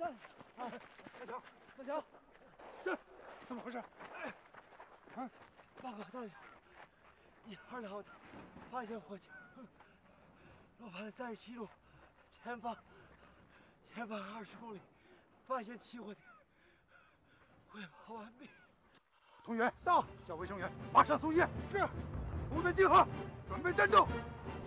大强， 这怎么回事？ 报告大长，1、2两的发现火警，罗盘37路前方20公里发现起火点，汇报完毕。 同源到， 叫卫生员马上送医。 是， 部队集合，准备战斗。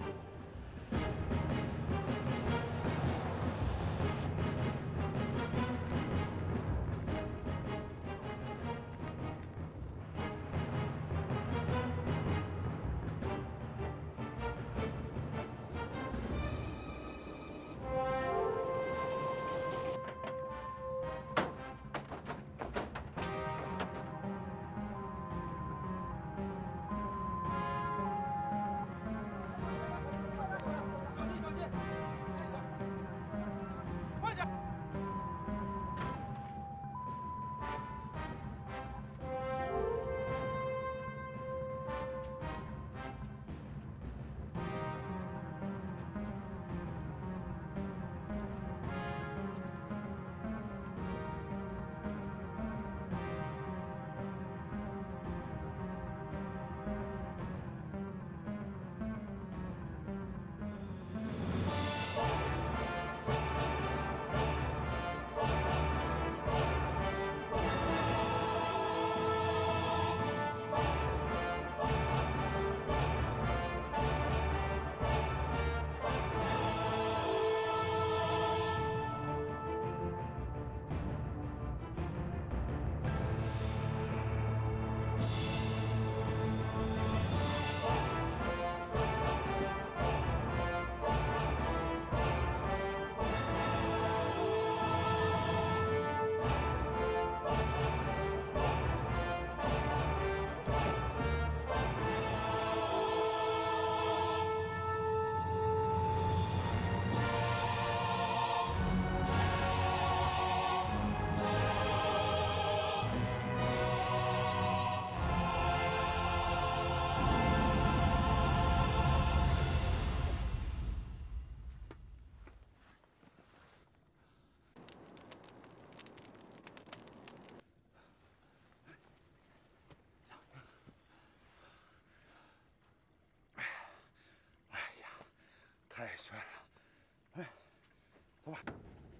太悬了，哎，走吧。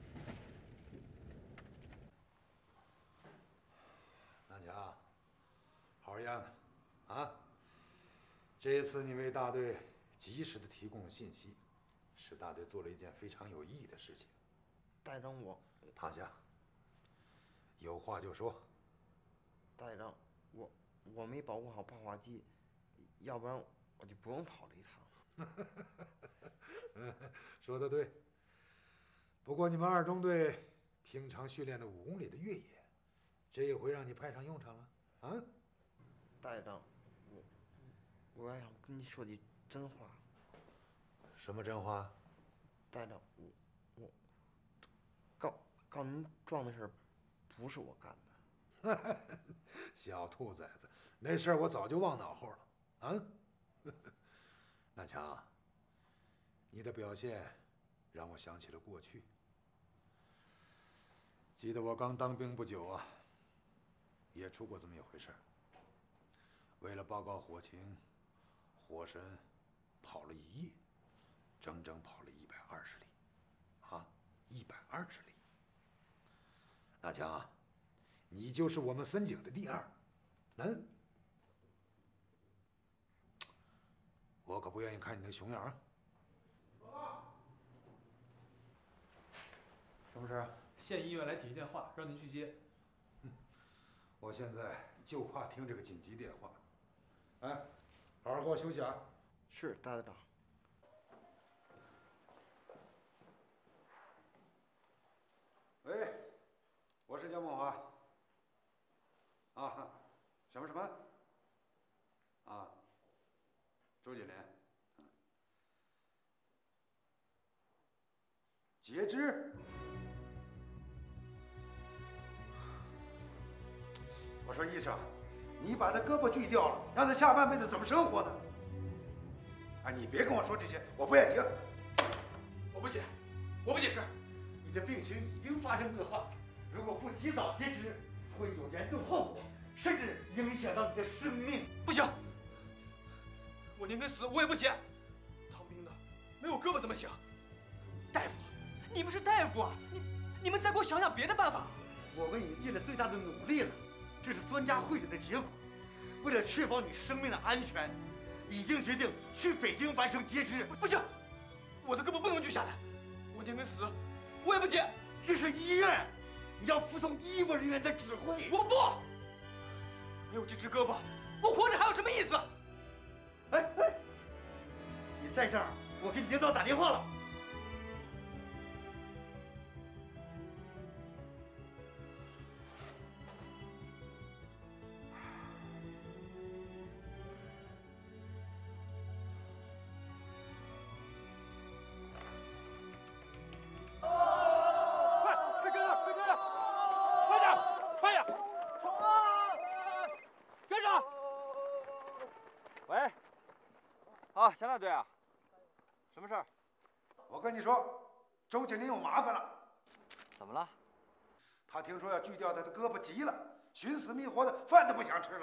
南强，好好样的，啊！这一次你为大队及时的提供了信息，使大队做了一件非常有意义的事情。 大长， 躺下，有话就说。 大长，我没保护好泡花机，要不然我就不用跑这一趟。 说得对。不过你们2中队平常训练的5公里的越野，这一回让你派上用场了，啊？ 大长，我要想跟你说句真话。 什么真话？ 大长，我告您撞的事儿不是我干的。 小兔崽子，那事儿我早就忘脑后了，啊？南强，你的表现让我想起了过去。记得我刚当兵不久啊，也出过这么一回事儿。为了报告火情，火神跑了1夜，整整跑了120里，啊，120里。大强啊，你就是我们森警的第2，我可不愿意看你那熊样啊！什么事啊？ 县医院来紧急电话，让您去接。 我现在就怕听这个紧急电话。哎，好好给我休息啊！ 是，大长。 喂，我是姜梦华。啊，什么？啊，周锦莲。截肢？我说医生，你把他胳膊锯掉了，让他下半辈子怎么生活呢？哎，你别跟我说这些，我不愿意听。 我不解释。 你的病情已经发生恶化，如果不及早截肢，会有严重后果，甚至影响到你的生命。 不行，我宁肯死，我也不接。当兵的没有胳膊怎么行？大夫，你们是大夫啊，你们再给我想想别的办法。 我为你尽了最大的努力了，这是专家会诊的结果。为了确保你生命的安全，已经决定去北京完成截肢。 不行，我的胳膊不能锯下来，我宁肯死，我也不接。 这是医院，你要服从医务人员的指挥。 我不，没有这只胳膊，我活着还有什么意思？ 哎，你在这儿，我给你领导打电话了。 啊，强大队啊，什么事儿？ 我跟你说，周金林有麻烦了。 怎么了？ 他听说要锯掉他的胳膊急了，寻死觅活的，饭都不想吃了。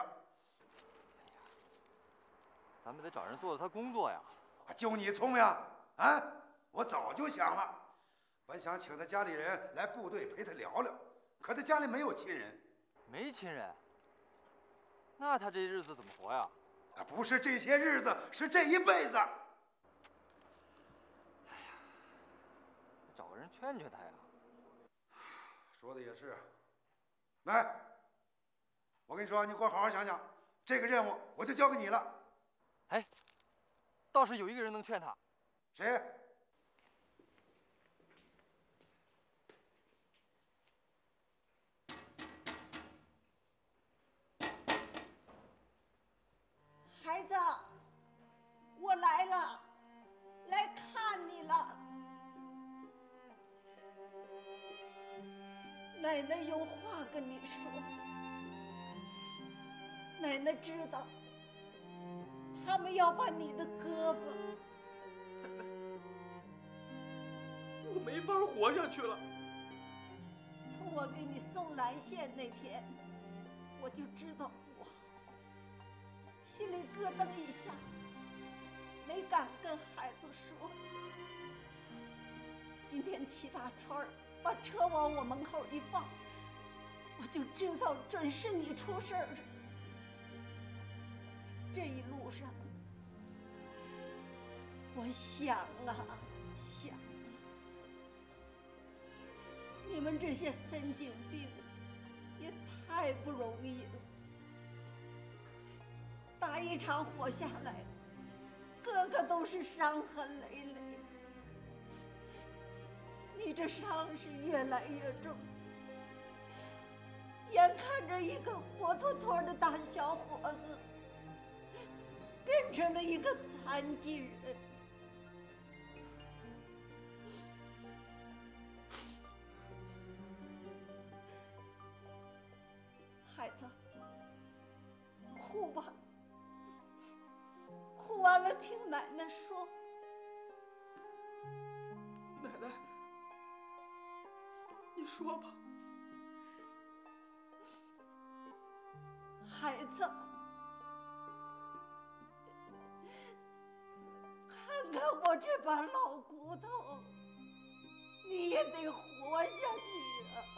咱们得找人做做他工作呀。 就你聪明啊！我早就想了，本想请他家里人来部队陪他聊聊，可他家里没有亲人。 没亲人？那他这日子怎么活呀？ 不是这些日子，是这一辈子。 找个人劝劝他呀。 说的也是。来，我跟你说，你给我好好想想，这个任务我就交给你了。 哎，倒是有一个人能劝他。 谁？ 孩子，我来了，来看你了。奶奶有话跟你说。奶奶知道，他们要把你的胳膊。 我没法活下去了。 从我给你送蓝线那天，我就知道不好。心里咯噔一下，没敢跟孩子说。今天齐大川把车往我门口一放，我就知道准是你出事儿。这一路上，我想啊想啊，你们这些神经病也太不容易了。打一场火下来，个个都是伤痕累累。你这伤是越来越重，眼看着一个活脱脱的大小伙子，变成了一个残疾人。孩子，哭吧。哭完了，听奶奶说。 奶奶，你说吧。 孩子，看看我这把老骨头，你也得活下去啊！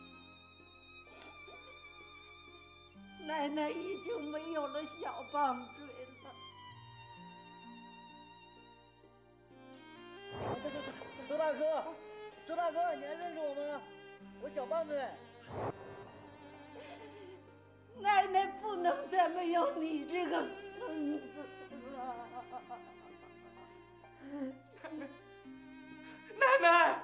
奶奶已经没有了小棒槌了。 周大哥，周大哥，你还认识我吗？我小棒槌。 奶奶不能再没有你这个孙子了。 奶奶。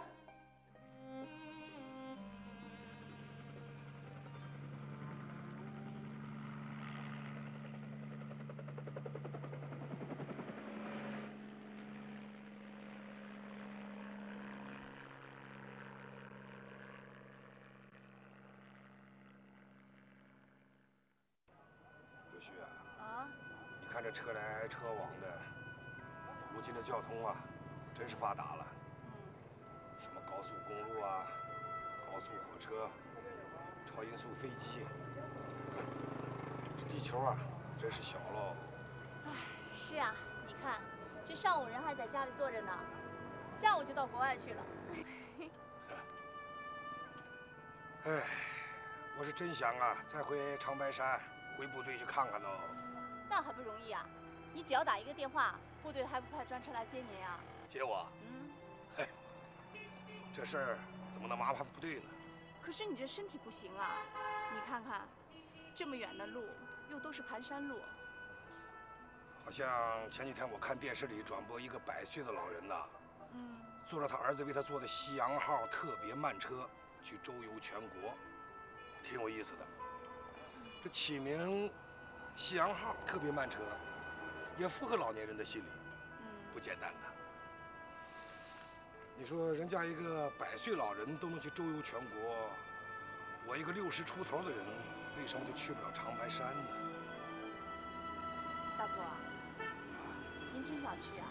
你看这车来车往的，如今的交通啊，真是发达了。什么高速公路啊，高速火车，超音速飞机。这地球啊，真是小喽。 唉，是啊，你看，这上午人还在家里坐着呢，下午就到国外去了。 哎，我是真想啊，再回长白山，回部队去看看哦。 那还不容易啊！你只要打一个电话，部队还不派专车来接您啊？ 接我？嘿，这事儿怎么能麻烦部队呢？ 可是你这身体不行啊！你看看，这么远的路，又都是盘山路。 好像前几天我看电视里转播一个100岁的老人呐，坐着他儿子为他做的西洋号特别慢车去周游全国，挺有意思的。这起名西洋号特别慢车，也符合老年人的心理，不简单的。你说人家一个100岁老人都能去周游全国，我一个60出头的人，为什么就去不了长白山呢？ 大伯，您真想去啊？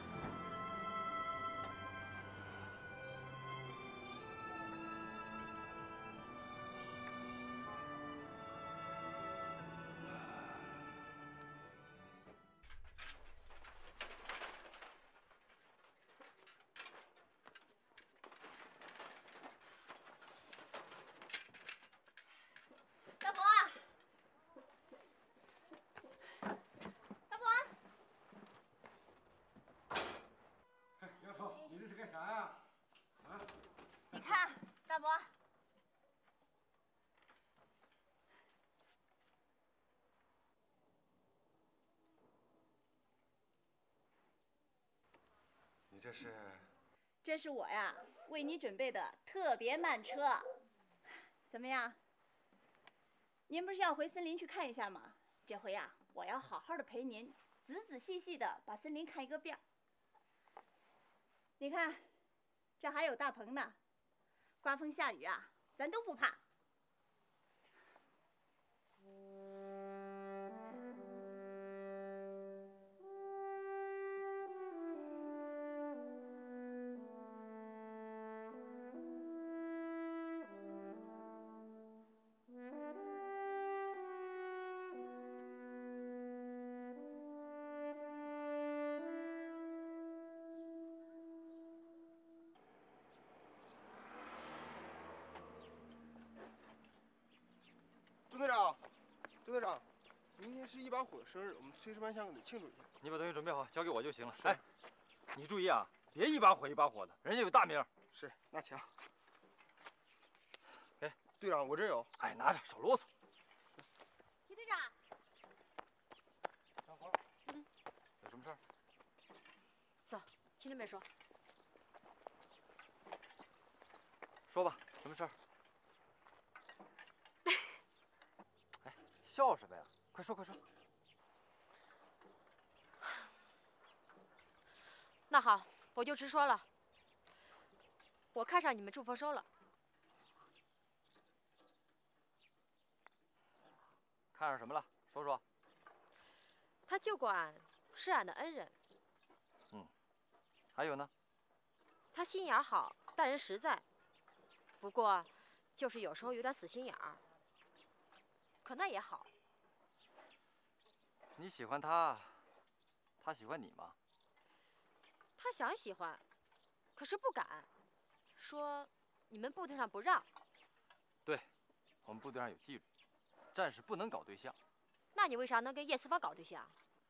大伯，大伯。 丫头，你这是干啥呀？啊？ 你看，大伯， 你这是？ 这是我呀为你准备的特别慢车，怎么样？您不是要回森林去看一下吗？这回呀，我要好好的陪您，仔仔细细的把森林看一个遍。你看，这还有大棚呢，刮风下雨啊，咱都不怕。 钟队长，钟队长，明天是1把火的生日，我们炊事班想给他庆祝一下。 你把东西准备好，交给我就行了。哎，你注意啊，别一把火一把火的，人家有大名。 是，那请。 给队长，我这有。 哎，拿着，少啰嗦。 齐队长。 干活。有什么事儿？ 走，去那边说。 说吧，什么事儿？哎，笑什么呀？快说快说。 那好，我就直说了。我看上你们祝福收了。 看上什么了？说说。 他救过俺，是俺的恩人。 还有呢？ 他心眼好，待人实在。不过，就是有时候有点死心眼儿。可那也好。 你喜欢他，他喜欢你吗？ 他想喜欢，可是不敢。说你们部队上不让。 对，我们部队上有纪律，战士不能搞对象。 那你为啥能跟叶四方搞对象？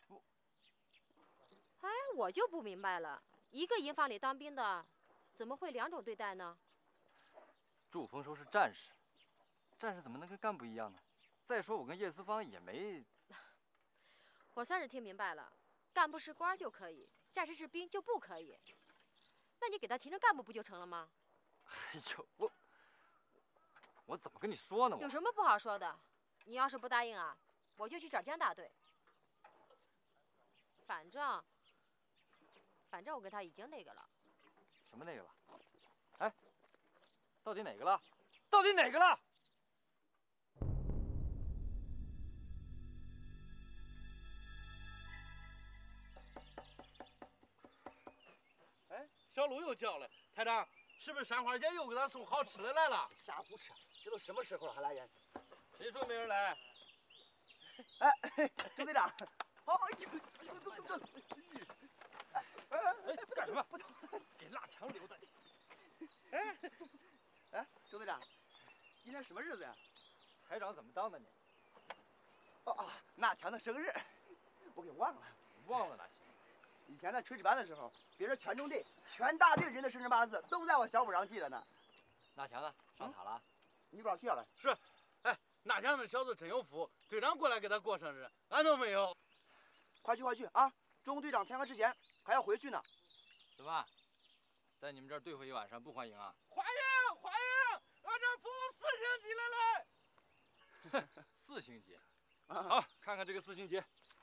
哎，我就不明白了，一个营房里当兵的，怎么会两种对待呢？ 祝丰收是战士，战士怎么能跟干部一样呢？再说我跟叶四方也没…… 我算是听明白了，干部是官就可以，战士是兵就不可以。那你给他提成干部不就成了吗？ 哎呦，我怎么跟你说呢？ 有什么不好说的？你要是不答应啊，我就去找江大队。反正我跟他已经那个了。 什么那个了？哎，到底哪个了？到底哪个了？ 哎，小鲁又叫了，台长， 是不是山花姐又给他送好吃的来了？ 瞎胡扯！这都什么时候了还来人？ 谁说没人来？ 哎，周队长，好， 干什么？给蜡墙留着。 哎，周队长，今天什么日子呀？ 排长怎么当的你？ 哦，那强的生日，我给忘了。 忘了哪行？ 以前在炊事班的时候，别人全中队、全大队的人的生辰八字都在我小本上记着呢。 那强呢？上塔了？ 你一会儿去了。 是，哎，那强那小子真有福，队长过来给他过生日，俺都没有。 快去啊！中队长天黑之前还要回去呢。 怎么，在你们这儿对付一晚上不欢迎啊？ 欢迎，俺这服务4星级了嘞。 4星级，好，看看这个4星级。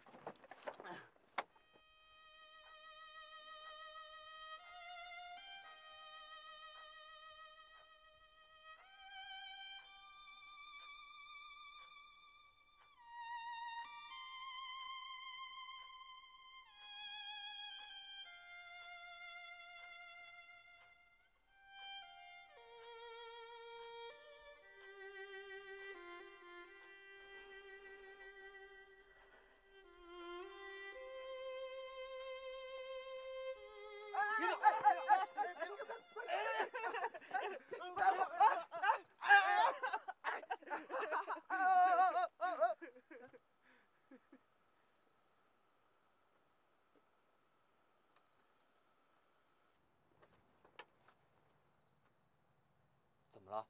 怎么了？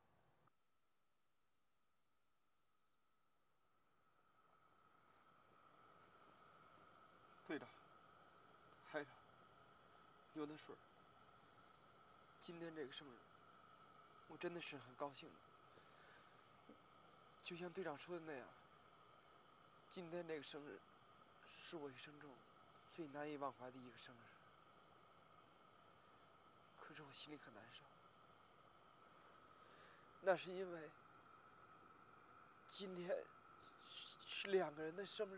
队长，排长，牛大顺，今天这个生日，我真的是很高兴的。就像队长说的那样，今天这个生日，是我一生中最难以忘怀的一个生日。可是我心里可难受，那是因为今天是2个人的生日。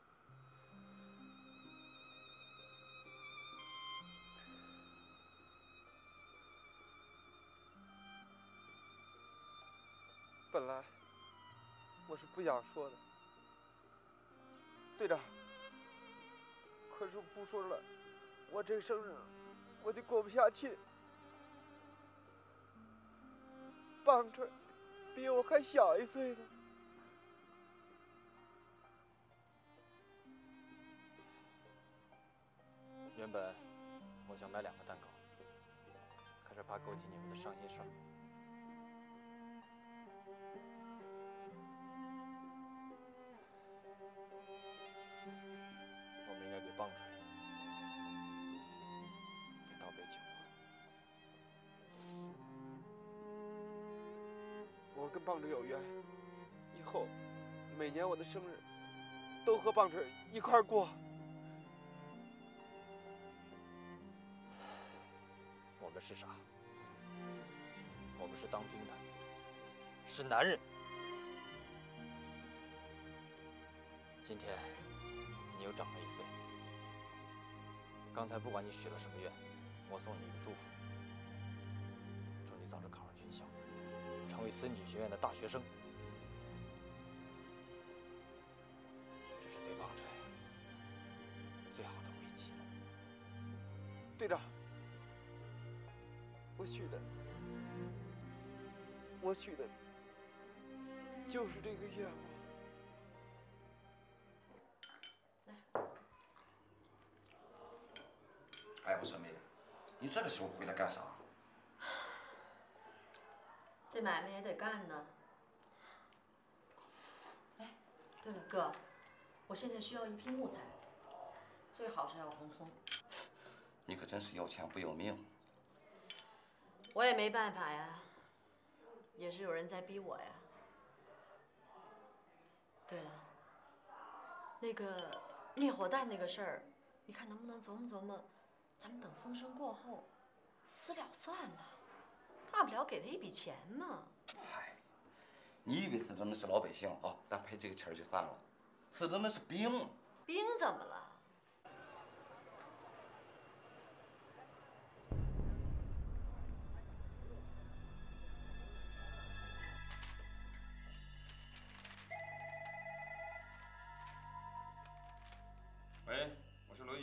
本来我是不想说的，队长。可是不说了，我这生日我就过不下去。棒槌比我还小1岁呢。 原本我想买2个蛋糕，可是怕勾起你们的伤心事儿。我们应该给棒槌也倒杯酒。 我跟棒槌有缘，以后每年我的生日都和棒槌一块儿过。 我们是啥？我们是当兵的，是男人。今天你又长了1岁。刚才不管你许了什么愿，我送你一个祝福，祝你早日考上军校，成为森锦学院的大学生。这是对棒槌最好的慰藉。 队长，我许的就是这个愿望。 哎，我说妹，你这个时候回来干啥？ 这买卖也得干呢。哎，对了，哥，我现在需要1批木材，最好是要红松。 你可真是要钱不要命。 我也没办法呀，也是有人在逼我呀。对了，那个灭火弹那个事儿，你看能不能琢磨琢磨？咱们等风声过后，私了算了，大不了给他一笔钱嘛。 嗨，你以为死的那是老百姓啊？咱赔这个钱就算了，死的那是兵。 兵怎么了？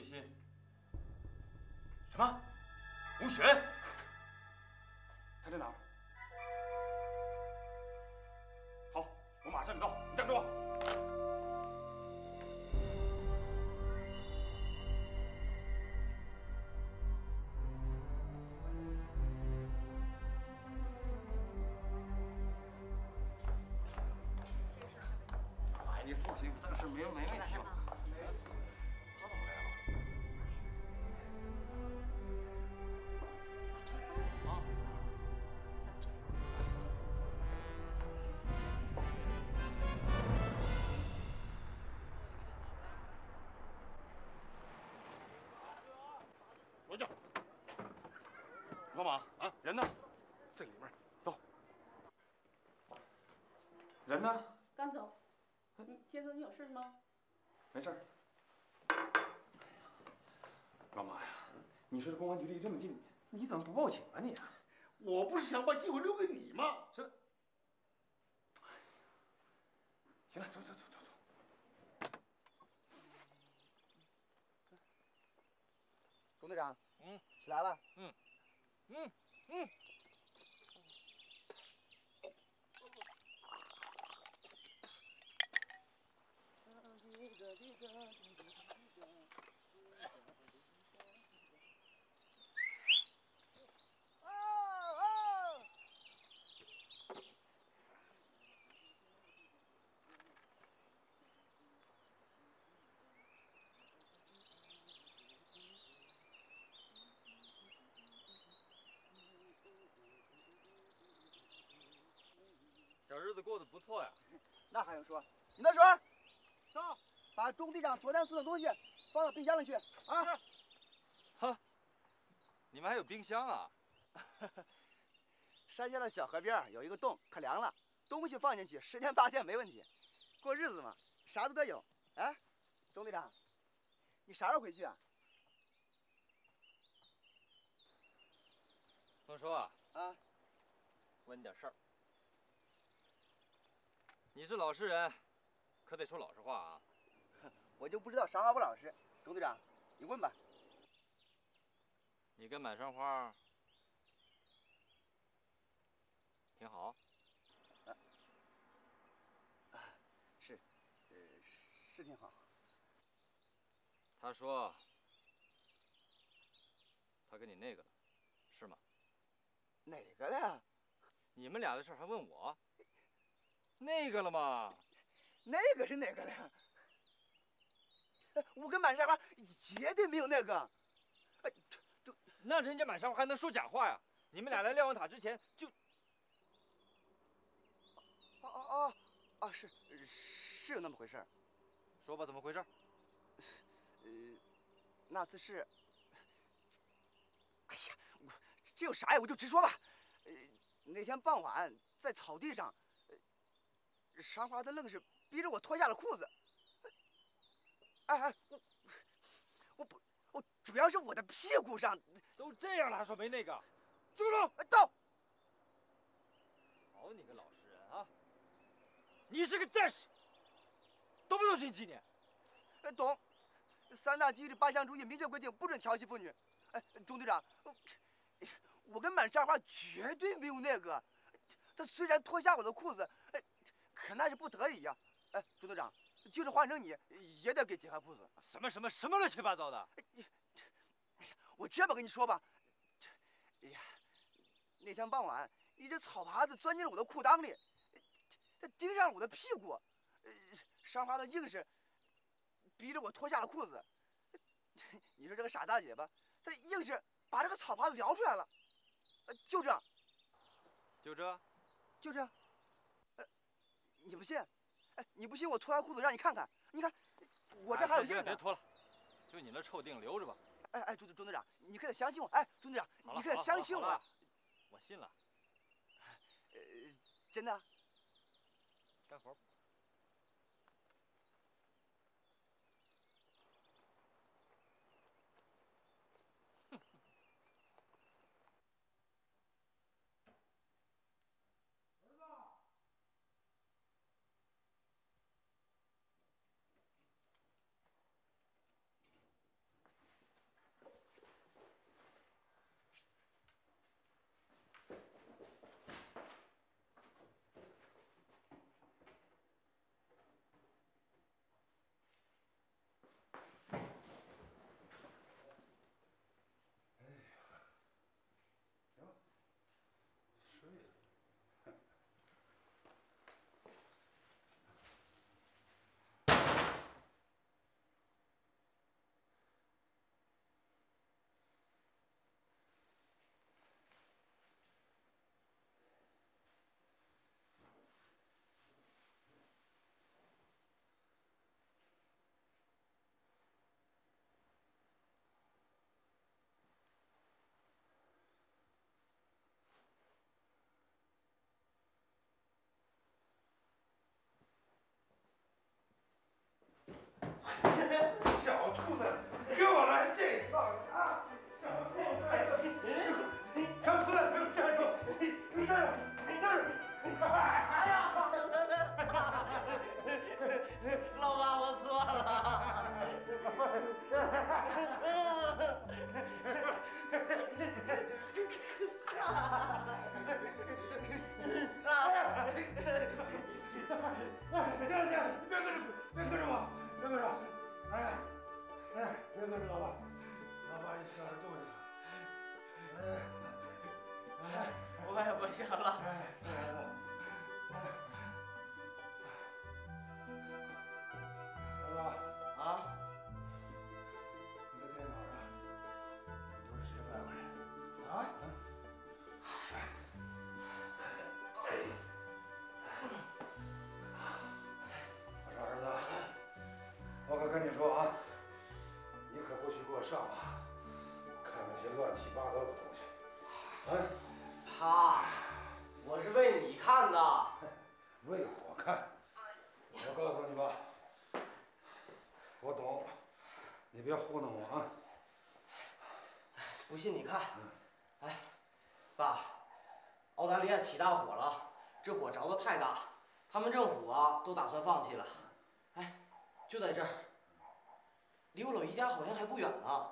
信。什么？吴雪？他在哪儿？好，我马上就到，你等着我。 哎，你放心，这个事没问题。 干嘛啊？人呢？ 在里面。 走。人呢？ 刚走。先生，你有事吗？ 没事儿。老马呀，你说这公安局离这么近，你怎么不报警啊你？ 我不是想把机会留给你吗？ 是。行了，走走走走走。 董队长，起来了。 小日子过得不错呀。 那还用说？你那水，到，把钟队长昨天送的东西放到冰箱里去啊！ 哈，你们还有冰箱啊？ 山下的小河边有一个洞，可凉了，东西放进去，10天8天没问题。过日子嘛，啥都得有。哎，钟队长，你啥时候回去啊？ 丰收啊？ 啊。 问你点事儿。你是老实人，可得说老实话啊。 我就不知道啥话不老实。钟队长，你问吧。 你跟满山花挺好。 是，是挺好。 他说他跟你那个了，是吗？ 哪个了？ 你们俩的事还问我？那个了吗？ 那个是哪个了？我跟满山花绝对没有那个。 那人家满山花还能说假话呀？你们俩来瞭望塔之前就…… 是有那么回事儿。 说吧，怎么回事？ 那次是……哎呀，这有啥呀？我就直说吧。那天傍晚在草地上，山花他愣是逼着我脱下了裤子。我主要是我的屁股上。 都这样了还说没那个？ 住手！到。 好你个老实人啊！你是个战士，懂不懂军纪你？ 懂。3大纪律8项注意明确规定，不准调戏妇女。哎，钟队长，我跟满山花绝对没有那个。他虽然脱下我的裤子，可那是不得已呀。哎，钟队长，就是换成你，也得给解开裤子。 什么乱七八糟的！ 我这么跟你说吧，哎呀，那天傍晚，一只草耙子钻进了我的裤裆里，它盯上了我的屁股，山花的硬是逼着我脱下了裤子。你说这个傻大姐吧，她硬是把这个草耙子撩出来了，就这。 就这？ 就这。你不信？你不信我脱下裤子让你看看，你看，我这还有印呢。 别脱了，就你那臭腚留着吧。 钟队长，你可得相信我。哎，钟队长，你可得相信我。 我信了。 真的。 干活。 别跟着，别跟着我，别跟着！哎，哎，别跟着老爸，老爸一想着肚子疼。哎， 我也不行了。 哎，小孩子，儿子啊， 你的电脑上都是谁买回来的？啊？我说儿子，我可跟你说啊，你可不许给我上网看那些乱七八糟的东西。啊， 爸，我是为你看的。 为我看？我告诉你吧，我懂，你别糊弄我啊。 不信你看。哎，爸，澳大利亚起大火了，这火着得太大，他们政府啊都打算放弃了。哎，就在这儿，离我老姨家好像还不远呢。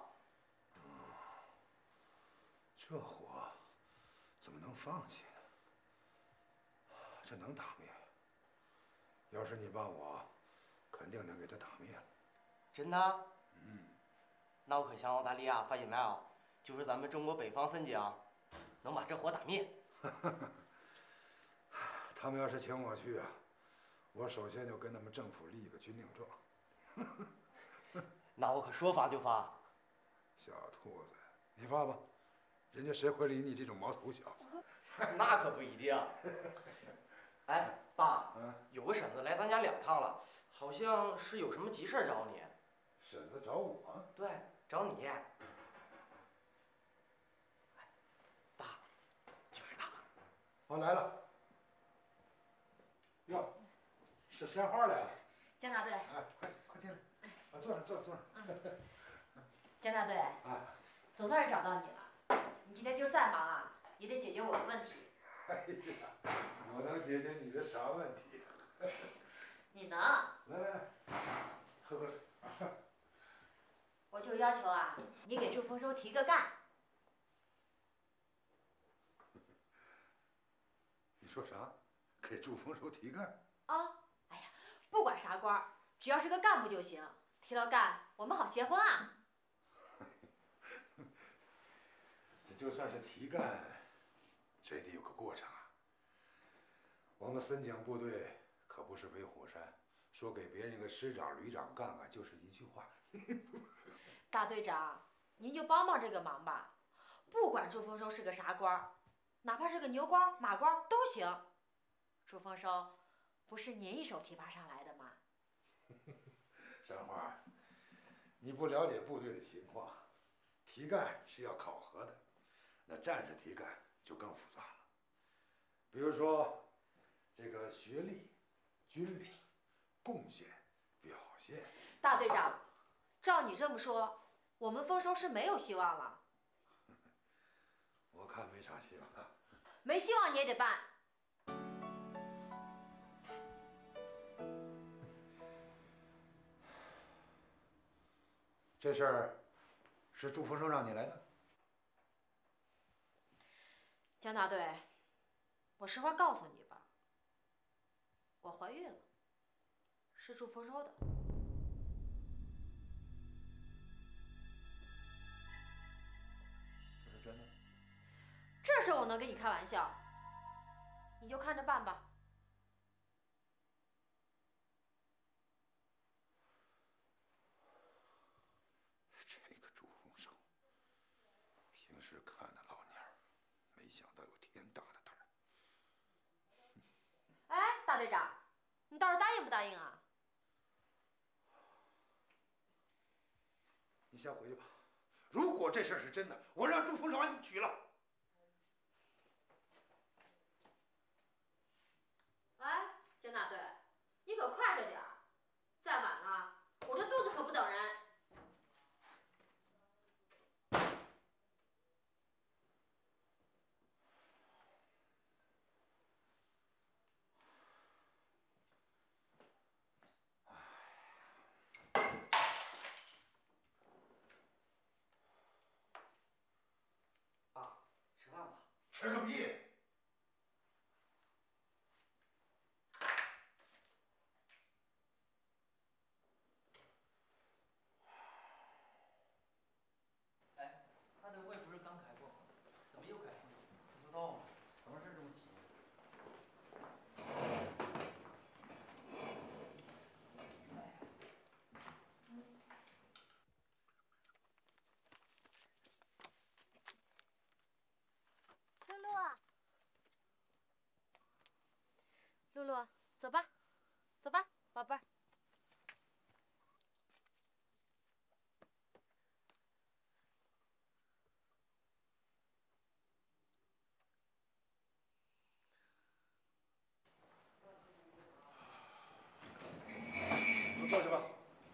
这火怎么能放弃呢？这能打灭？要是你帮我，肯定能给他打灭了。 真的？那我可向澳大利亚发 email， 就说咱们中国北方三江能把这火打灭。 他们要是请我去啊，我首先就跟他们政府立一个军令状。 那我可说发就发。 小兔子，你发吧，人家谁会理你这种毛头小子？ 那可不一定。哎，爸，有个婶子来咱家2趟了，好像是有什么急事找你。 婶子找我？ 对，找你。爸，就是他。 哦，来了。哟，是鲜花来了。 江大队。 哎，快进来。啊，坐上，坐上。 江大队。 哎。 总算是找到你了。你今天就再忙啊，也得解决我的问题。 哎呀，我能解决你的啥问题？ 你能。 来来来，喝口水。 我就要求啊，你给祝丰收提个干。 你说啥？给祝丰收提干？ 啊，哎呀，不管啥官，只要是个干部就行。提了干，我们好结婚啊。 这就算是提干，这也得有个过程啊。我们森警部队可不是威虎山，说给别人一个师长、旅长干干就是一句话。 大队长，您就帮帮这个忙吧。不管祝丰收是个啥官，哪怕是个牛官、马官都行。祝丰收不是您一手提拔上来的吗？ 山花，你不了解部队的情况，提干是要考核的，那战士提干就更复杂了。比如说，这个学历、军历、贡献、表现。 大队长，照你这么说，我们丰收是没有希望了。 我看没啥希望。 没希望你也得办。 这事儿是祝丰收让你来的？ 江大队，我实话告诉你吧，我怀孕了，是祝丰收的。 这是真的？ 这事我能跟你开玩笑？你就看着办吧。 这个祝丰收，平时看那老蔫儿，没想到有天大的胆儿。 哎，大队长，你倒是答应不答应啊？ 你先回去吧。如果这事儿是真的，我让祝丰收把你娶了。 哎，江大队，你可快着点儿，再晚了，我这肚子可不等人。 爸，吃饭吧。 吃个屁！ 露，走吧，走吧，宝贝儿。 都坐下吧。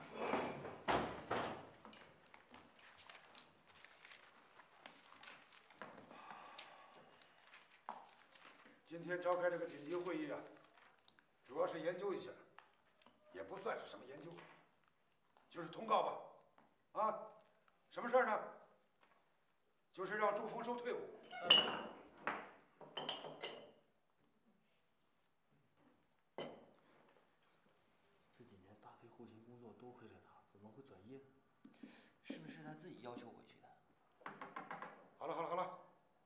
今天召开这个紧急会议啊，主要是研究一下，也不算是什么研究，就是通告吧。啊，什么事儿呢？就是让祝丰收退伍。 这几年大队后勤工作多亏了他，怎么会转业呢？是不是他自己要求回去的？ 好了好了好了。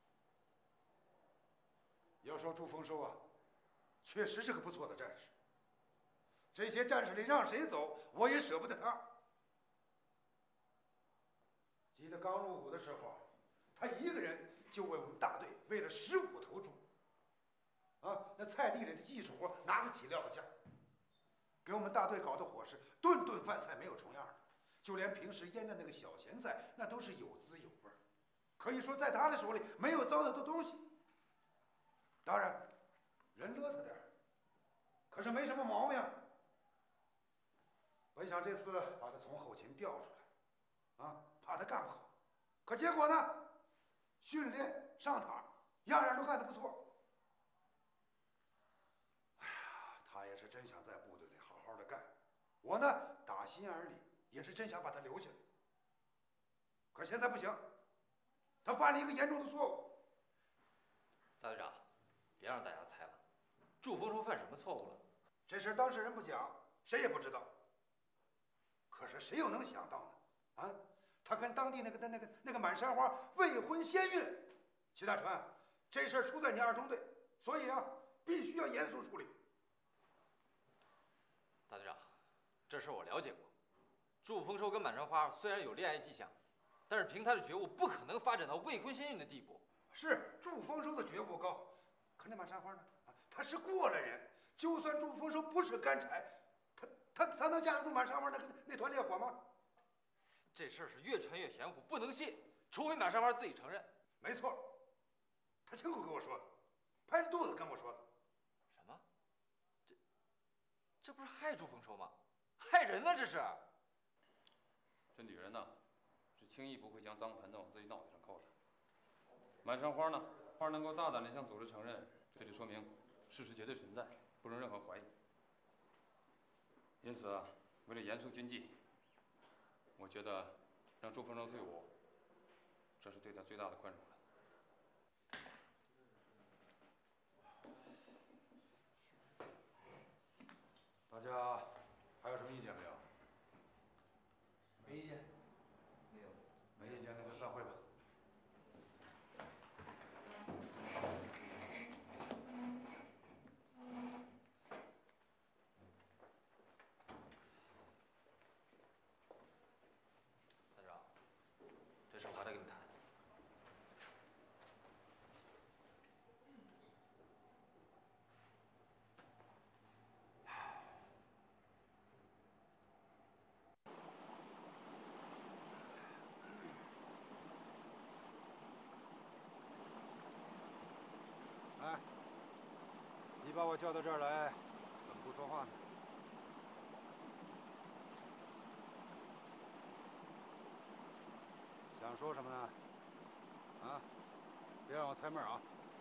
要说祝丰收啊，确实是个不错的战士。这些战士里让谁走，我也舍不得他。记得刚入伍的时候，他一个人就为我们大队喂了15头猪。啊，那菜地里的技术活拿得起撂得下，给我们大队搞的伙食，顿顿饭菜没有重样的，就连平时腌的那个小咸菜，那都是有滋有味儿。可以说，在他的手里没有糟蹋的东西。当然，人邋遢点儿，可是没什么毛病。本想这次把他从后勤调出来，啊，怕他干不好，可结果呢，训练上塔，样样都干得不错。哎呀，他也是真想在部队里好好的干，我呢打心眼里也是真想把他留下来。可现在不行，他犯了一个严重的错误。 大队长。别让大家猜了，祝丰收犯什么错误了？ 这事当事人不讲，谁也不知道。可是谁又能想到呢？啊，他跟当地那个满山花未婚先孕。齐大川，这事出在你2中队，所以啊，必须要严肃处理。 大队长，这事我了解过。祝丰收跟满山花虽然有恋爱迹象，但是凭他的觉悟，不可能发展到未婚先孕的地步。 是祝丰收的觉悟高。可那满山花呢？啊，他是过来人，就算祝丰收不是干柴，他能架得住满山花那团烈火吗？ 这事儿是越传越玄乎，不能信，除非满山花自己承认。 没错，他亲口跟我说的，拍着肚子跟我说的。 什么？这不是害祝丰收吗？害人呢，这是。 这女人呢，是轻易不会将脏盆子往自己脑袋上扣的。满山花呢？花能够大胆地向组织承认，这就说明事实绝对存在，不容任何怀疑。因此啊，为了严肃军纪，我觉得让祝丰收退伍，这是对他最大的宽容了。 大家还有什么意见没有？ 没意见。 没有。没意见，那就散会吧。 这事我还得跟你谈。 哎，你把我叫到这儿来，怎么不说话呢？想说什么呢？啊，别让我猜闷儿啊！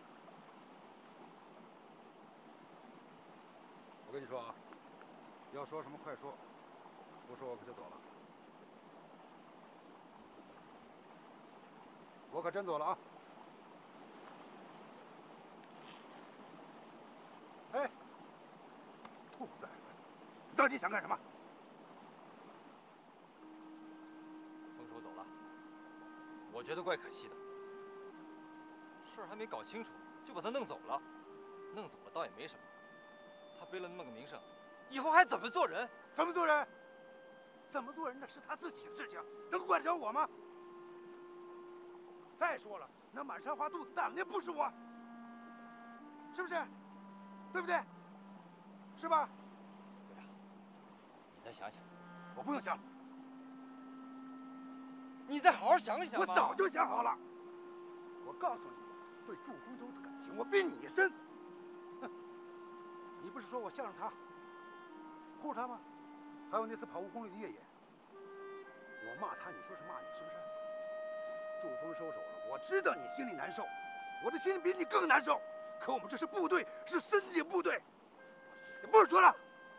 我跟你说啊，要说什么快说，不说我可就走了。我可真走了啊！哎，兔崽子，你到底想干什么？ 丰收走了，我觉得怪可惜的。事儿还没搞清楚，就把他弄走了。弄走了倒也没什么，他背了那么个名声，以后还怎么做人？ 怎么做人？怎么做人那是他自己的事情，能管得着我吗？再说了，那满山花肚子大了，那不是我，是不是？对不对？ 是吧？ 队长，你再想想。 我不用想， 你再好好想想吧。 我早就想好了。我告诉你，对祝丰收的感情我比你深。哼，你不是说我向着他，护着他吗？还有那次跑5公里的越野，我骂他，你说是骂你是不是？祝丰收手了，我知道你心里难受，我的心里比你更难受。可我们这是部队，是深井部队，不是说了。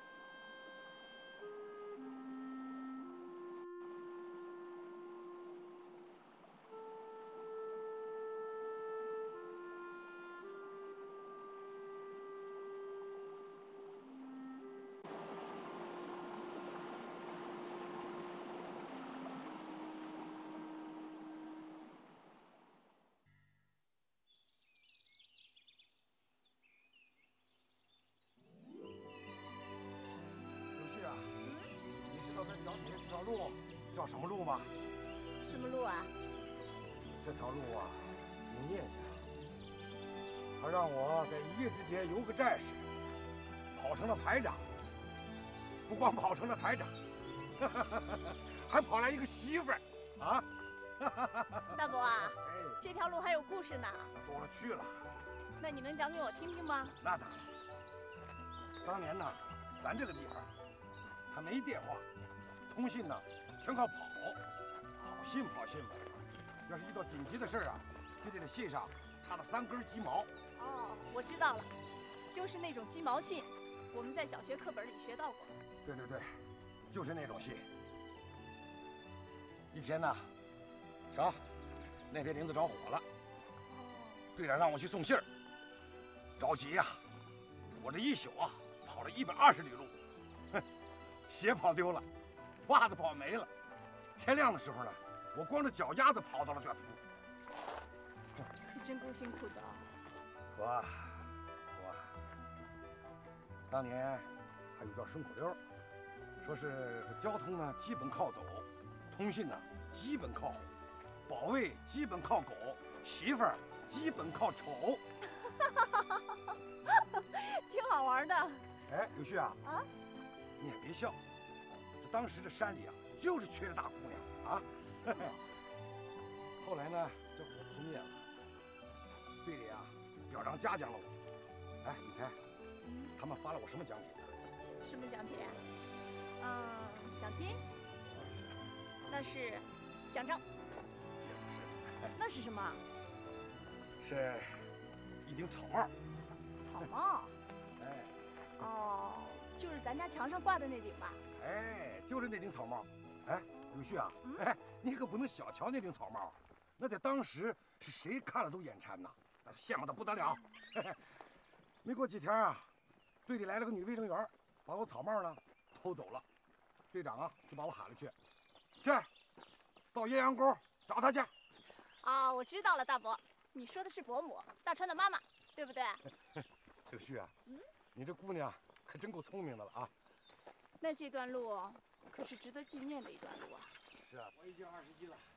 路叫什么路吗？ 什么路啊？ 这条路啊，你念想。他让我在一夜之间由个战士跑成了排长，不光跑成了排长，还跑来一个媳妇儿啊！ 大伯啊，这条路还有故事呢。 多了去了。 那你能讲给我听听吗？ 那当然。当年呢，咱这个地方，他没电话。通信呢，全靠跑信吧。要是遇到紧急的事儿啊，就得在信上插了3根鸡毛。 哦，我知道了，就是那种鸡毛信，我们在小学课本里学到过。 对，就是那种信。一天呢，瞧，那边林子着火了，队长让我去送信儿，着急呀，我这一宿啊跑了120里路，哼，鞋跑丢了。袜子跑没了，天亮的时候呢，我光着脚丫子跑到了这铺。 可真够辛苦的。 我当年还有段顺口溜，说是这交通呢基本靠走，通信呢基本靠吼，保卫基本靠狗，媳妇儿基本靠瞅。 挺好玩的。 哎，刘旭啊，你也别笑。当时这山里啊，就是缺这大姑娘啊。后来呢，这火扑灭了，队里啊，表彰嘉奖了我。哎，你猜，他们发了我什么奖品？ 什么奖品？奖金？那是奖章。 也不是。 那是什么？ 是一顶草帽。 草帽？ 哎。 哦，就是咱家墙上挂的那顶吧？ 哎，就是那顶草帽。哎，刘旭啊，哎，你可不能小瞧那顶草帽，那在当时是谁看了都眼馋呐，那羡慕的不得了。没过几天啊，队里来了个女卫生员，把我草帽呢偷走了。队长啊就把我喊了去，到鸳鸯沟找她去。 啊，我知道了，大伯，你说的是伯母，大川的妈妈，对不对？ 刘旭啊，你这姑娘可真够聪明的了啊。 那这段路可是值得纪念的一段路啊！ 是啊，我已经21了。